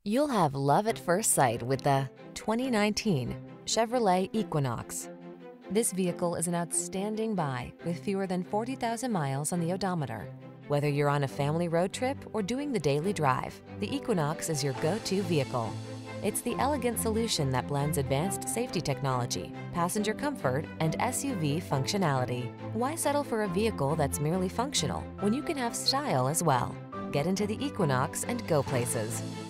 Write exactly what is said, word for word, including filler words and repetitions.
You'll have love at first sight with the twenty nineteen Chevrolet Equinox. This vehicle is an outstanding buy with fewer than forty thousand miles on the odometer. Whether you're on a family road trip or doing the daily drive, the Equinox is your go-to vehicle. It's the elegant solution that blends advanced safety technology, passenger comfort, and S U V functionality. Why settle for a vehicle that's merely functional when you can have style as well? Get into the Equinox and go places.